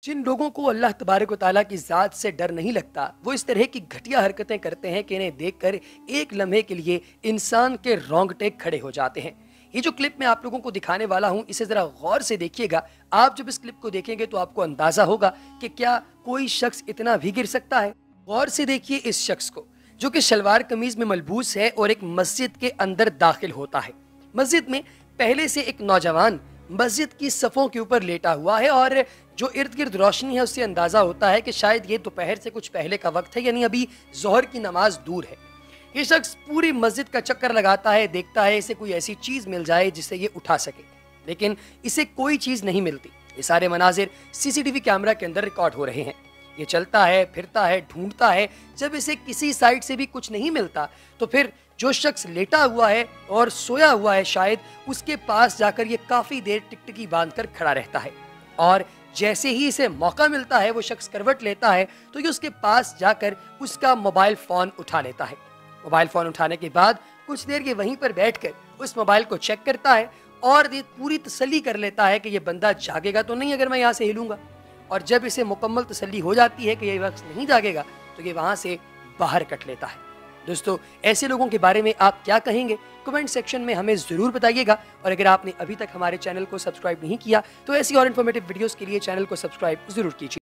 जिन लोगों को अल्लाह तबारक व तआला की ज़ात से डर नहीं लगता, वो इस तरह की घटिया हरकतें करते हैं कि इन्हें देखकर एक लम्हे के लिए इंसान के रोंगटे खड़े हो जाते हैं। ये जो क्लिप मैं आप लोगों को दिखाने वाला हूँ, इसे ज़रा गौर से देखिएगा। आप जब इस क्लिप को देखेंगे तो आपको अंदाज़ा होगा कि क्या कोई शख्स इतना भी गिर सकता है। गौर से देखिए इस शख्स को, जो कि शलवार कमीज़ में मलबूस है और एक मस्जिद के अंदर दाखिल होता है। मस्जिद में पहले से एक नौजवान मस्जिद की सफ़ों के ऊपर लेटा हुआ है और जो इर्द गिर्द रोशनी है उससे अंदाज़ा होता है कि शायद ये दोपहर से कुछ पहले का वक्त है, यानी अभी ज़ोहर की नमाज दूर है। ये शख्स पूरी मस्जिद का चक्कर लगाता है, देखता है इसे कोई ऐसी चीज़ मिल जाए जिससे ये उठा सके, लेकिन इसे कोई चीज़ नहीं मिलती। ये सारे मनाजिर सीसीटीवी कैमरा के अंदर रिकॉर्ड हो रहे हैं। ये चलता है, फिरता है, ढूंढता है। जब इसे किसी साइड से भी कुछ नहीं मिलता तो फिर जो शख्स लेटा हुआ है और सोया हुआ है, शायद उसके पास जाकर ये काफ़ी देर टिकटिकी बांधकर खड़ा रहता है। और जैसे ही इसे मौका मिलता है, वो शख्स करवट लेता है तो ये उसके पास जाकर उसका मोबाइल फ़ोन उठा लेता है। मोबाइल फ़ोन उठाने के बाद कुछ देर ये वहीं पर बैठकर उस मोबाइल को चेक करता है और ये पूरी तसल्ली कर लेता है कि ये बंदा जागेगा तो नहीं अगर मैं यहाँ से हिलूंगा। और जब इसे मुकम्मल तसल्ली हो जाती है कि ये शख्स नहीं जागेगा तो ये वहाँ से बाहर कट लेता है। दोस्तों, ऐसे लोगों के बारे में आप क्या कहेंगे? कमेंट सेक्शन में हमें ज़रूर बताइएगा। और अगर आपने अभी तक हमारे चैनल को सब्सक्राइब नहीं किया तो ऐसी और इन्फॉर्मेटिव वीडियोस के लिए चैनल को सब्सक्राइब ज़रूर कीजिए।